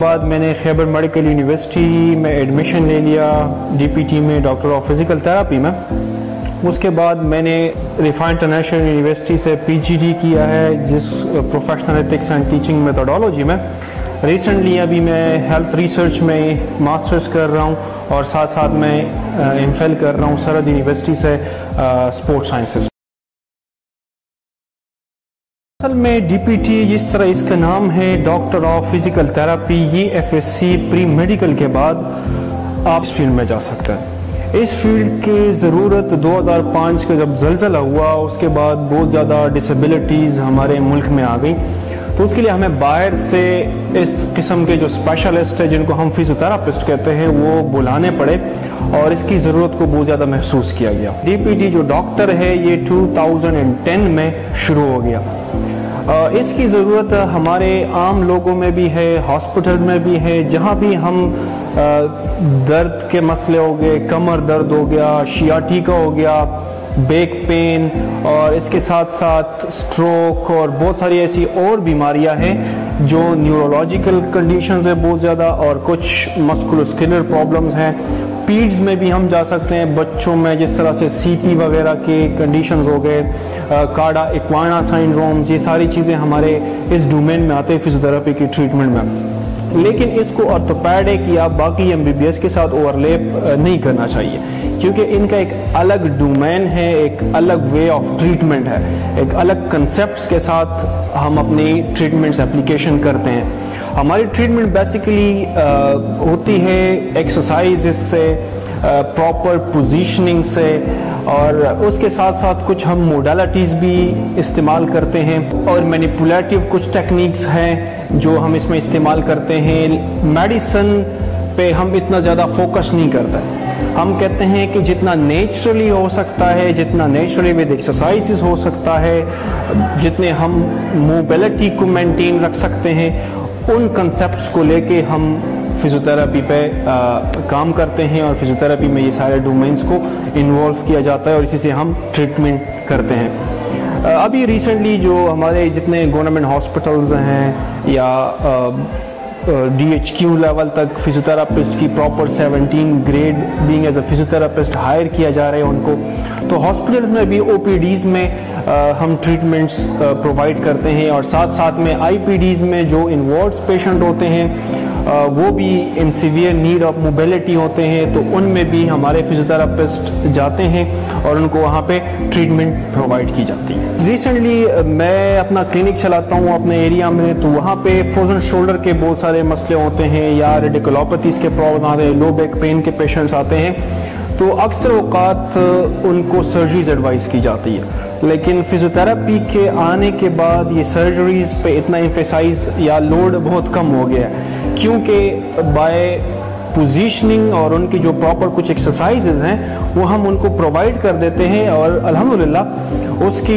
بعد میں نے خیبر میڈیکل یونیورسٹی میں ایڈمیشن لے لیا ڈی پی ٹی میں، ڈاکٹر آف فزیکل تھراپی میں۔ اس کے بعد میں نے رفا انٹرنیشنل یونیورسٹی سے پی جی ڈی کیا ہے جس professional ethics and teaching methodology میں۔ ریسنٹلی ابھی میں ہیلتھ ریسرچ میں ماسٹرز کر رہا ہوں اور ساتھ ساتھ میں ایم فل کر رہا ہوں سرحد یونیورسٹی سے اسپورٹ سائنسز۔ اصل میں ڈی پی ٹی جس طرح اس کا نام ہے ڈاکٹر آف فزیکل تھراپی، یہ F S C pre medical کے بعد آپ اس فیلڈ میں جا سکتے ہیں۔ اس فیلڈ کی ضرورت 2005 کا جب زلزلہ ہوا اس کے بعد بہت زیادہ ڈسیبلٹیز ہمارے ملک میں آ گئی، تو اس کے لیے ہمیں باہر سے اس قسم کے جو اسپیشلسٹ ہیں جن کو ہم فزیوتھراپسٹ کہتے ہیں وہ بلانے پڑے اور اس کی ضرورت کو بہت زیادہ محسوس کیا گیا۔ ڈی پی ٹی جو ڈاکٹر ہے یہ 2010 میں شروع ہو گیا۔ اس کی ضرورت ہمارے عام لوگوں میں بھی ہے، ہاسپٹلز میں بھی ہے، جہاں بھی ہم درد کے مسئلے ہو گئے، کمر درد ہو گیا، شیاٹیکا ہو گیا، بیک پین، اور اس کے ساتھ ساتھ سٹروک اور بہت ساری ایسی اور بیماریاں ہیں جو نیورولوجیکل کنڈیشنز ہیں بہت زیادہ، اور کچھ مسکولوسکیلر پرابلمز ہیں۔ پیڈز میں بھی ہم جا سکتے ہیں، بچوں میں جس طرح سے سی پی وغیرہ کے کنڈیشنز ہو گئے، کارڈا ایکوائنا سائنڈرومز، یہ ساری چیزیں ہمارے اس ڈومین میں آتے ہیں فزیوتھراپی کی ٹریٹمنٹ میں۔ لیکن اس کو آرتھوپیڈک یا باقی ایم بی بی ایس کے ساتھ اوورلیپ نہیں کرنا چاہیے، کیونکہ ان کا ایک الگ ڈومین ہے، ایک الگ وے آف ٹریٹمنٹ ہے، ایک الگ کنسیپٹس کے ساتھ ہم اپنی ٹریٹمنٹس اپلیکیشن کرتے ہیں۔ ہماری ٹریٹمنٹ بیسیکلی ہوتی ہے ایکسرسائز سے، پراپر پوزیشننگ سے، اور اس کے ساتھ ساتھ کچھ ہم موڈالٹیز بھی استعمال کرتے ہیں، اور مینیپولیٹیو کچھ ٹیکنیکس ہیں جو ہم اس میں استعمال کرتے ہیں۔ میڈیسن پہ ہم اتنا زیادہ فوکس نہیں کرتے، ہم کہتے ہیں کہ جتنا نیچرلی ہو سکتا ہے، جتنا نیچرلی ود ایکسرسائزز ہو سکتا ہے، جتنے ہم موبیلٹی کو مینٹین رکھ سکتے ہیں، ان کنسیپٹس کو لے کے ہم فزیوتھراپی پہ کام کرتے ہیں، اور فزیوتھراپی میں یہ سارے ڈومینز کو انوالو کیا جاتا ہے اور اسی سے ہم ٹریٹمنٹ کرتے ہیں۔ ابھی ریسنٹلی جو ہمارے جتنے گورنمنٹ ہاسپٹلز ہیں یا ڈی ایچ کیو لیول تک فزیوتھراپسٹ کی proper 17 grade being as a physiotherapist hire کیا جا رہے ہیں ان کو، تو ہاسپٹلز میں بھی او پی ڈیز میں ہم ٹریٹمنٹس پرووائڈ کرتے ہیں، اور ساتھ ساتھ میں آئی پی ڈیز میں جو انوارڈس پیشنٹ ہوتے ہیں وہ بھی in severe need of mobility ہوتے ہیں، تو ان میں بھی ہمارے فزیوتھراپسٹ جاتے ہیں اور ان کو وہاں پہ ٹریٹمنٹ پرووائڈ کی جاتی ہے۔ ریسنٹلی میں اپنا کلینک چلاتا ہوں اپنے ایریا میں، تو وہاں پہ فروزن شولڈر کے بہت سارے مسئلے ہوتے ہیں، یا ریڈیکولوپیتھیز کے پرابلم آتے ہیں، لو بیک پین کے پیشنٹس آتے ہیں، تو اکثر اوقات ان کو سرجریز ایڈوائز کی جاتی ہے، لیکن فزیوتھراپی کے آنے کے بعد یہ سرجریز پہ اتنا ایمفیسائز یا لوڈ بہت کم ہو گیا ہے، کیونکہ بائی پوزیشننگ اور ان کی جو پراپر کچھ ایکسرسائزز ہیں وہ ہم ان کو پرووائڈ کر دیتے ہیں، اور الحمدللہ اس کی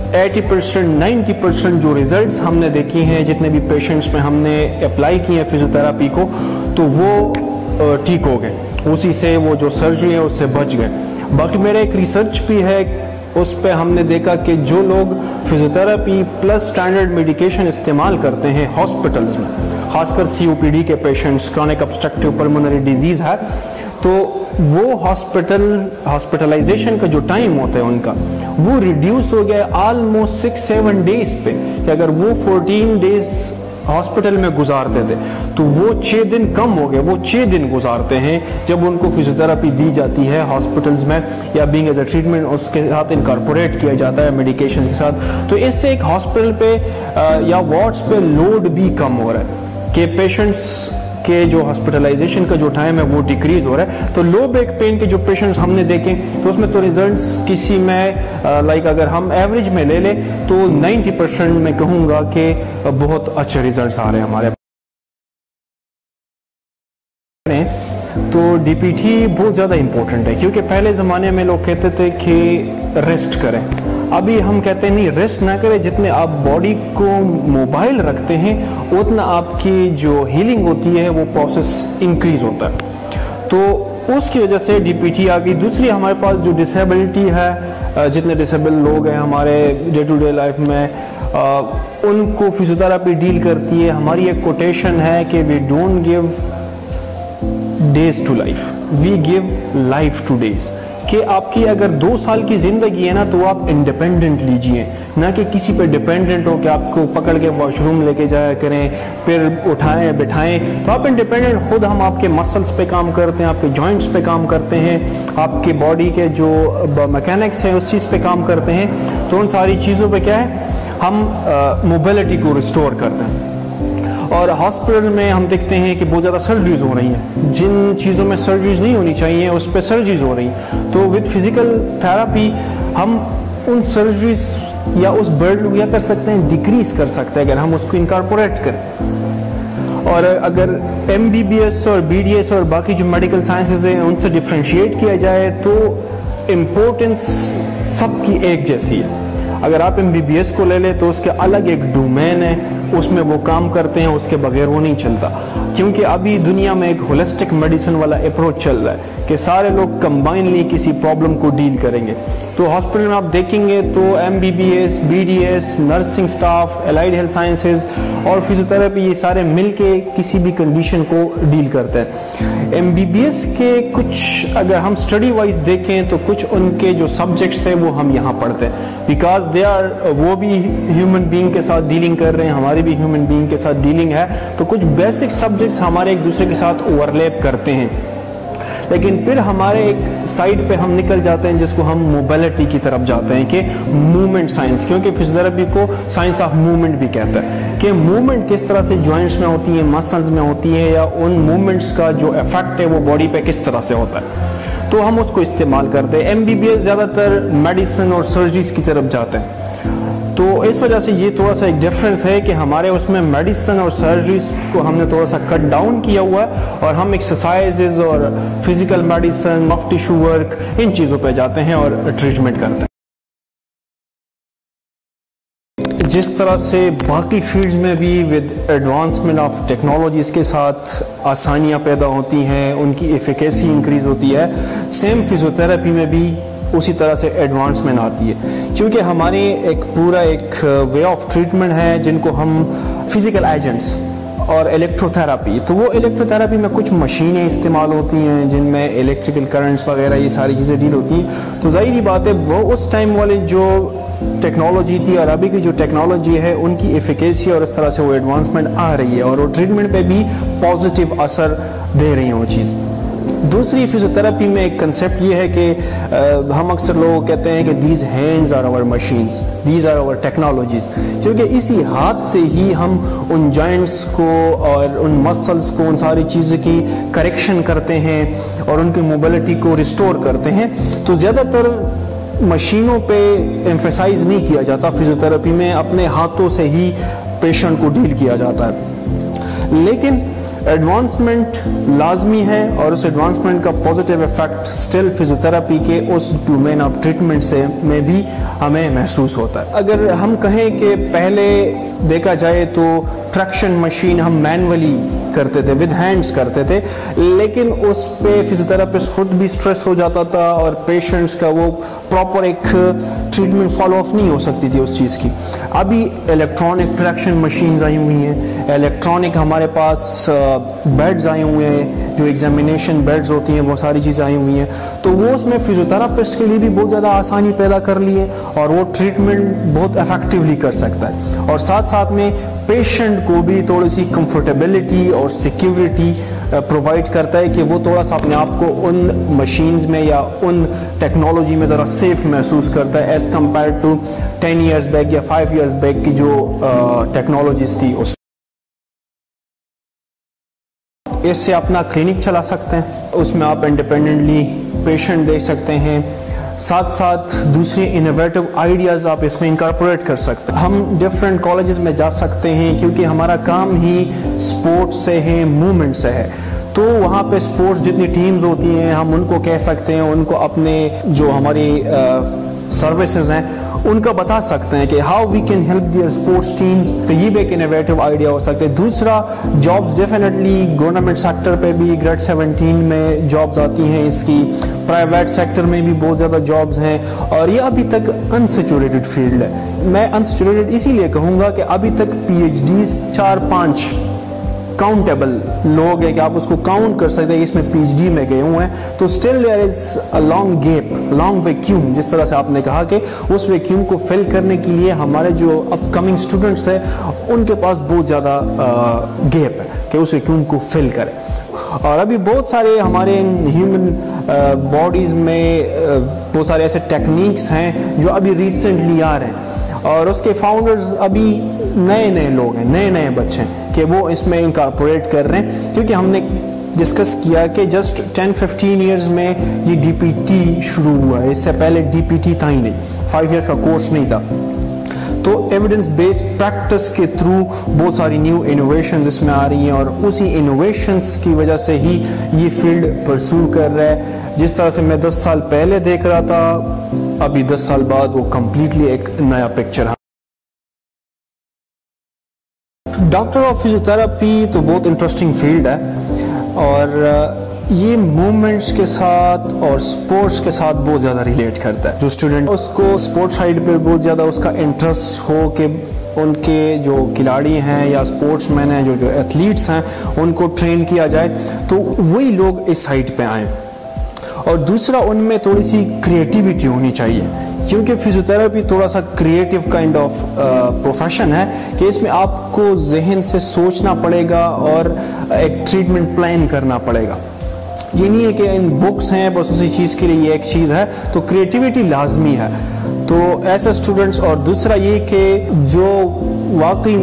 80% 90% جو ریزلٹس ہم نے دیکھی ہیں جتنے بھی پیشنٹس میں ہم نے اپلائی کی ہیں فزیوتھراپی کو، تو وہ ٹھیک ہو گئے، اسی سے وہ جو سرجری ہے اس سے بچ گئے۔ باقی میرا ایک ریسرچ بھی ہے، اس پہ ہم نے دیکھا کہ جو لوگ فزیوتھراپی پلس اسٹینڈرڈ میڈیکیشن استعمال کرتے ہیں ہاسپٹلز میں، خاص کر سی او پی ڈی کے patients, chronic obstructive pulmonary disease ہے، تو وہ ہاسپٹلائزیشن کا جو ٹائم ہوتا ہے ان کا وہ ریڈیوس ہو گیا آلموسٹ 6-7 ڈیز پہ، کہ اگر وہ 14 ڈیز ہاسپٹل میں گزارتے تھے تو وہ 6 دن کم ہو گئے، وہ 6 دن گزارتے ہیں جب ان کو فزیوتھراپی دی جاتی ہے ہاسپٹلز میں، یا بینگ ایز اے ٹریٹمنٹ اس کے ساتھ انکارپوریٹ کیا جاتا ہے میڈیکیشن کے ساتھ، تو اس سے ایک ہاسپٹل پہ یا وارڈز پہ لوڈ بھی کم ہو رہا ہے کہ پیشنٹس کہ جو ہاسپٹلائزیشن کا جو ٹائم ہے وہ ڈیکریز ہو رہا ہے۔ تو لو بیک پین کے جو پیشنٹس ہم نے دیکھیں تو اس میں تو ریزلٹس کسی میں اگر ہم ایوریج میں لے لیں تو 90% میں کہوں گا کہ بہت اچھے ریزلٹس آ رہے ہیں ہمارے۔ تو ڈی پی ٹی بہت زیادہ امپورٹنٹ ہے، کیونکہ پہلے زمانے میں لوگ کہتے تھے کہ ریسٹ کریں، ابھی ہم کہتے ہیں نہیں، ریسٹ نہ کریں، جتنے آپ باڈی کو موبائل رکھتے ہیں اتنا آپ کی جو ہیلنگ ہوتی ہے وہ پروسیس انکریز ہوتا ہے، تو اس کی وجہ سے ڈی پی ٹی آ گئی۔ دوسری ہمارے پاس جو ڈسیبلٹی ہے، جتنے ڈسیبل لوگ ہیں ہمارے ڈے ٹو ڈے لائف میں، ان کو فزیوتھراپی ڈیل کرتی ہے. ہماری ایک کوٹیشن ہے کہ we don't give days to life, we give life to days. کہ آپ کی اگر 2 سال کی زندگی ہے نا تو آپ انڈیپینڈنٹ لیجئے, نہ کہ کسی پہ ڈیپینڈنٹ ہو کہ آپ کو پکڑ کے واش روم لے کے جایا کریں, پھر اٹھائیں بٹھائیں. تو آپ انڈیپینڈنٹ خود, ہم آپ کے مسلس پہ کام کرتے ہیں, آپ کے جوائنٹس پہ کام کرتے ہیں, آپ کے باڈی کے جو میکینکس ہیں اس چیز پہ کام کرتے ہیں. تو ان ساری چیزوں پہ کیا ہے, ہم موبلٹی کو ریسٹور کرتے ہیں. اور ہاسپٹل میں ہم دیکھتے ہیں کہ بہت زیادہ سرجریز ہو رہی ہیں, جن چیزوں میں سرجریز نہیں ہونی چاہیے اس پہ سرجریز ہو رہی ہیں. تو وتھ فزیکل تھراپی ہم ان سرجریز یا اس برڈن کو کیا کر سکتے ہیں, ڈیکریز کر سکتے ہیں اگر ہم اس کو انکارپوریٹ کریں. اور اگر ایم بی بی ایس اور بی ڈی ایس اور باقی جو میڈیکل سائنسز ہیں ان سے ڈفرینشیٹ کیا جائے تو امپورٹنس سب کی ایک جیسی ہے. اگر آپ ایم بی بی ایس کو لے لیں تو اس کے الگ ایک ڈومین ہے, اس میں وہ کام کرتے ہیں, اس کے بغیر وہ نہیں چلتا. کیونکہ ابھی دنیا میں ایک ہولسٹک میڈیسن والا اپروچ چل رہا ہے کہ سارے لوگ کمبائنلی کسی پرابلم کو ڈیل کریں گے. تو ہاسپٹل میں آپ دیکھیں گے تو M B B S, B D S, nursing staff, allied health sciences اور فزیوتھراپی, یہ سارے مل کے کسی بھی کنڈیشن کو ڈیل کرتے ہیں. ایم بی بی ایس کے کچھ اگر ہم اسٹڈی وائز دیکھیں تو کچھ ان کے جو سبجیکٹس ہیں وہ ہم یہاں پڑھتے ہیں, بیکاز دے آر, وہ بھی ہیومن بینگ کے ساتھ ڈیلنگ کر رہے ہیں, ہماری بھی ہیومن بینگ کے ساتھ ڈیلنگ ہے. تو کچھ بیسک سبجیکٹس ہمارے ایک دوسرے کے ساتھ اوورلیپ کرتے ہیں. لیکن پھر ہمارے ایک سائڈ پہ ہم نکل جاتے ہیں جس کو ہم موبلٹی کی طرف جاتے ہیں کہ موومنٹ سائنس, کیونکہ فزیوتھراپی کو سائنس آف موومنٹ بھی کہتا ہے کہ موومنٹ کس طرح سے جوائنٹس میں ہوتی ہے, مسلز میں ہوتی ہے, یا ان موومنٹس کا جو افیکٹ ہے وہ باڈی پہ کس طرح سے ہوتا ہے. تو ہم اس کو استعمال کرتے ہیں. ایم بی بی ایس زیادہ تر میڈیسن اور سرجریز کی طرف جاتے ہیں. تو اس وجہ سے یہ تھوڑا سا ایک ڈفرینس ہے کہ ہمارے اس میں میڈیسن اور سرجریز کو ہم نے تھوڑا سا کٹ ڈاؤن کیا ہوا ہے, اور ہم ایکسرسائزز اور physical medicine, soft tissue work, ان چیزوں پہ جاتے ہیں اور ٹریٹمنٹ کرتے ہیں. جس طرح سے باقی فیلڈز میں بھی ود ایڈوانسمنٹ آف ٹیکنالوجیز کے ساتھ آسانیاں پیدا ہوتی ہیں, ان کی ایفیکیسی انکریز ہوتی ہے, سیم فزیوتھراپی میں بھی اسی طرح سے ایڈوانسمنٹ آتی ہے. کیونکہ ہمارے ایک پورا ایک وے آف ٹریٹمنٹ ہے جن کو ہم فزیکل ایجنٹس اور الیکٹرو تھراپی, تو وہ الیکٹرو تھراپی میں کچھ مشینیں استعمال ہوتی ہیں جن میں الیکٹریکل کرنٹس وغیرہ یہ ساری چیزیں ڈیل ہوتی ہیں. تو ظاہری بات ہے وہ اس ٹائم والی جو ٹیکنالوجی تھی اور ابھی کی جو ٹیکنالوجی ہے ان کی ایفیکیسی اور اس طرح سے وہ ایڈوانسمنٹ آ رہی ہے, اور وہ ٹریٹمنٹ پہ بھی پازیٹیو اثر دے رہی ہیں وہ چیز. دوسری فزیوتھراپی میں ایک کنسیپٹ یہ ہے کہ ہم اکثر لوگ کہتے ہیں کہ these hands are our machines, these are our technologies, کیونکہ اسی ہاتھ سے ہی ہم ان جوائنٹس کو اور ان مسلس کو, ان ساری چیزوں کی کریکشن کرتے ہیں اور ان کی موبلٹی کو ریسٹور کرتے ہیں. تو زیادہ تر مشینوں پہ ایمفیسائز نہیں کیا جاتا فزیوتھراپی میں, اپنے ہاتھوں سے ہی پیشنٹ کو ڈیل کیا جاتا ہے. لیکن ایڈوانسمنٹ لازمی ہے, اور اس ایڈوانسمنٹ کا پازیٹیو افیکٹ اسٹل فزیوتھراپی کے اس ڈومین آف ٹریٹمنٹ سے میں بھی ہمیں محسوس ہوتا ہے. اگر ہم کہیں کہ پہلے دیکھا جائے تو ٹریکشن مشین ہم مینولی کرتے تھے, ود ہینڈز کرتے تھے, لیکن اس پہ فزیوتھراپسٹ خود بھی سٹریس ہو جاتا تھا اور پیشنٹس کا وہ پراپر ایک ٹریٹمنٹ فالو آف نہیں ہو سکتی تھی اس چیز کی. ابھی الیکٹرانک ٹریکشن مشینز آئی ہوئی ہیں, الیکٹرانک ہمارے پاس بیڈز آئے ہوئے ہیں, جو ایگزامینیشن بیڈز ہوتی ہیں وہ ساری چیزیں آئی ہوئی ہیں. تو وہ اس میں فزیوتھراپسٹ کے لیے بھی بہت زیادہ آسانی پیدا کر لی ہے, اور وہ ٹریٹمنٹ بہت افیکٹولی کر سکتا ہے, اور ساتھ ساتھ میں پیشنٹ کو بھی تھوڑی سی کمفرٹیبلٹی اور سیکیورٹی پرووائڈ کرتا ہے کہ وہ تھوڑا سا اپنے آپ کو ان مشینز میں یا ان ٹیکنالوجی میں ذرا سیف محسوس کرتا ہے as compare to 10 years back یا 5 ایئرز بیک کی جو ٹیکنالوجیز تھی. اس سے اپنا کلینک چلا سکتے ہیں, اس میں آپ انڈیپینڈنٹلی پیشنٹ دیکھ سکتے ہیں, ساتھ ساتھ دوسری انوویٹو آئیڈیاز آپ اس میں انکارپوریٹ کر سکتے ہیں. ہم ڈفرینٹ کالجز میں جا سکتے ہیں کیونکہ ہمارا کام ہی سپورٹس سے ہے, موومنٹ سے ہے. تو وہاں پہ سپورٹس جتنی ٹیمز ہوتی ہیں ہم ان کو کہہ سکتے ہیں, ان کو اپنے جو ہماری सर्विसेज हैं उनका बता सकते हैं कि how we can help their sports team, तो ये भी एक इनोवेटिव आइडिया हो सकता है। दूसरा, जॉब्स डेफिनेटली गवर्नमेंट सेक्टर पे भी ग्रेड 17 में जॉब्स आती हैं इसकी, प्राइवेट सेक्टर में भी बहुत ज़्यादा जॉब्स हैं, और ये अभी तक अनसेचुरेटेड फील्ड है। मैं अनसेचुरेटेड इसीलिए कहूँगा कि अभी तक PhDs 4-5 काउंटेबल लोग हैं कि आप उसको काउंट कर सकते हैं इसमें PhD में गए हुए हैं, तो still there is a long gap, long vacuum, जिस तरह से आपने कहा कि उस वैक्यूम को फिल करने के लिए हमारे जो अपकमिंग स्टूडेंट्स हैं उनके पास बहुत ज़्यादा गैप है कि उस वैक्यूम को फिल करें। और अभी बहुत सारे हमारे ह्यूमन बॉडीज़ में बहुत सारे ऐसे टेक्निक्स हैं जो अभी रिसेंटली आ रहे हैं, और उसके फाउंडर्स अभी नए लोग हैं, नए बच्चे हैं कि वो इसमें इनकॉर्पोरेट कर रहे हैं, क्योंकि हमने डिस्कस किया कि जस्ट 10-15 ईयर्स में ये DPT शुरू हुआ है, इससे पहले DPT था ही नहीं, 5 ईयर्स का कोर्स नहीं था। तो एविडेंस बेस्ड प्रैक्टिस के थ्रू बहुत सारी न्यू इनोवेशंस इसमें आ रही हैं, और उसी इनोवेशंस की वजह से ही ये फील्ड परस्यू कर रहा है। जिस तरह से मैं 10 साल पहले देख रहा था, अभी 10 साल बाद वो कम्प्लीटली एक नया पिक्चर है। डॉक्टर ऑफ फिजियोथेरेपी तो बहुत इंटरेस्टिंग फील्ड है, और ये मूवमेंट्स के साथ और स्पोर्ट्स के साथ बहुत ज़्यादा रिलेट करता है। जो स्टूडेंट उसको स्पोर्ट्स साइड पे बहुत ज़्यादा उसका इंटरेस्ट हो कि उनके जो खिलाड़ी हैं या स्पोर्ट्समैन हैं, जो एथलीट्स हैं, उनको ट्रेन किया जाए, तो वही लोग इस साइड पे आएँ। और दूसरा, उनमें थोड़ी सी क्रिएटिविटी होनी चाहिए, क्योंकि फिजियोथेरेपी थोड़ा सा क्रिएटिव काइंड ऑफ प्रोफेशन है कि इसमें आपको जहन से सोचना पड़ेगा और एक ट्रीटमेंट प्लान करना पड़ेगा। ये नहीं है कि इन बुक्स हैं बस उसी चीज़ के लिए ये एक चीज़ है, तो क्रिएटिविटी लाजमी है। तो ऐसे स्टूडेंट्स, और दूसरा ये कि जो वाकई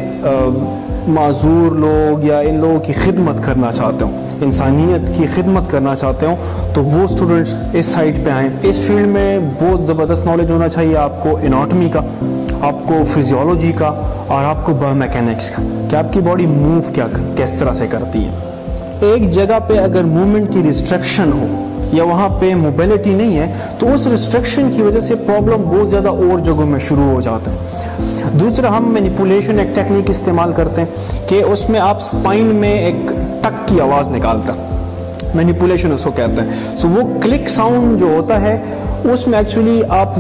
में माजूर लोग या इन लोगों की खिदमत करना चाहते हो, इंसानियत की खिदमत करना चाहते हो, तो वो स्टूडेंट्स इस साइड पे आएँ। इस फील्ड में बहुत ज़बरदस्त नॉलेज होना चाहिए आपको एनाटॉमी का, आपको फिजियोलॉजी का, और आपको बायोमैकेनिक्स का, कि आपकी बॉडी मूव किस तरह से करती है। एक जगह पे अगर मूवमेंट की रिस्ट्रिक्शन हो या वहाँ पे मोबिलिटी नहीं है, तो उस रिस्ट्रिक्शन की वजह से प्रॉब्लम बहुत ज़्यादा और जगहों में शुरू हो जाता है। दूसरा, हम मैनिपुलेशन एक टेक्निक इस्तेमाल करते हैं कि उसमें आप स्पाइन में एक टक की आवाज़ निकालता है, मैनिपुलेशन उसको कहते हैं। सो वो क्लिक साउंड जो होता है उसमें एक्चुअली आप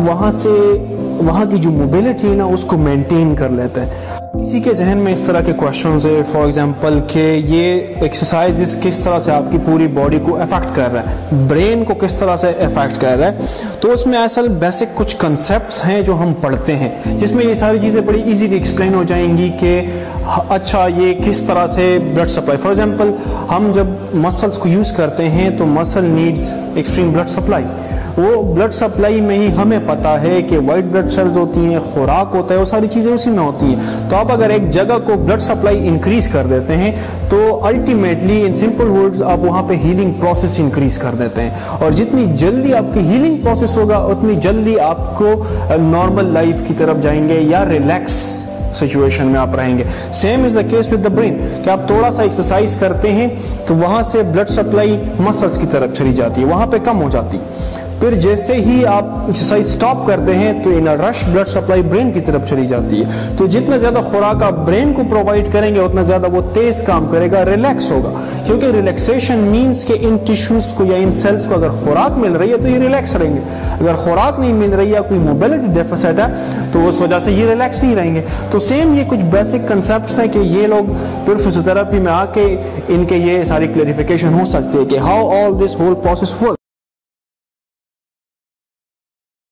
वहाँ की जो मोबिलिटी है ना उसको मेंटेन कर लेते हैं। किसी के जहन में इस तरह के क्वेश्चन है, फॉर एग्जांपल कि ये एक्सरसाइज किस तरह से आपकी पूरी बॉडी को अफेक्ट कर रहा है, ब्रेन को किस तरह से अफेक्ट कर रहा है, तो उसमें असल बेसिक कुछ कंसेप्ट्स हैं जो हम पढ़ते हैं, जिसमें ये सारी चीज़ें बड़ी इजीली एक्सप्लेन हो जाएंगी कि अच्छा ये किस तरह से ब्लड सप्लाई। फॉर एग्जांपल, हम जब मसल्स को यूज़ करते हैं तो muscle needs extreme blood supply. वो ब्लड सप्लाई में ही हमें पता है कि वाइट ब्लड सेल्स होती हैं, खुराक होता है, वो सारी चीज़ें उसी में होती हैं। तो आप अगर एक जगह को ब्लड सप्लाई इंक्रीज कर देते हैं तो अल्टीमेटली इन सिंपल वर्ड्स आप वहाँ पे हीलिंग प्रोसेस इंक्रीज कर देते हैं, और जितनी जल्दी आपकी हीलिंग प्रोसेस होगा उतनी जल्दी आपको नॉर्मल लाइफ की तरफ जाएंगे या रिलैक्स सिचुएशन में आप रहेंगे। Same is the case with the brain, कि आप थोड़ा सा एक्सरसाइज करते हैं तो वहाँ से ब्लड सप्लाई मसल्स की तरफ चली जाती है, वहाँ पे कम हो जाती है। फिर जैसे ही आप एक्सरसाइज स्टॉप करते हैं तो in rush blood supply brain की तरफ चली जाती है। तो जितना ज़्यादा खुराक आप ब्रेन को प्रोवाइड करेंगे उतना ज़्यादा वो तेज काम करेगा, रिलैक्स होगा, क्योंकि रिलैक्सेशन मीन्स कि इन टिश्यूज को या इन सेल्स को अगर खुराक मिल रही है तो ये रिलैक्स रहेंगे। अगर खुराक नहीं मिल रही है, कोई मोबिलिटी डेफिसिट है, तो उस वजह से ये रिलैक्स नहीं रहेंगे। तो सेम ये कुछ बेसिक कंसेप्ट्स हैं कि ये लोग फिर फिजियोथेरेपी में आके इनके ये सारी क्लैरिफिकेशन हो सकती है कि how all this whole process work.